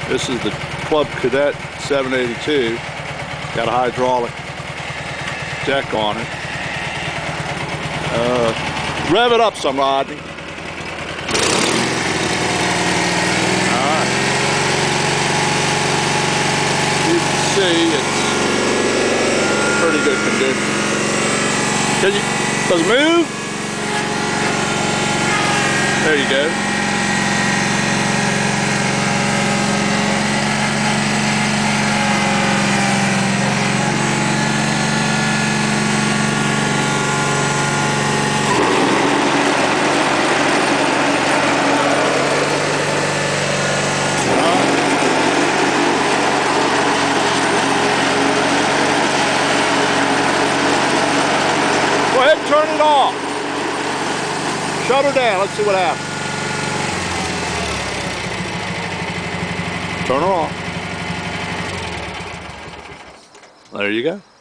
This is the Club Cadet 782. Got a hydraulic deck on it. Rev it up some, Rodney. Alright. You can see it's pretty good condition. Does it move? There you go. Go ahead and turn it off. Shut her down. Let's see what happens. Turn her off. There you go.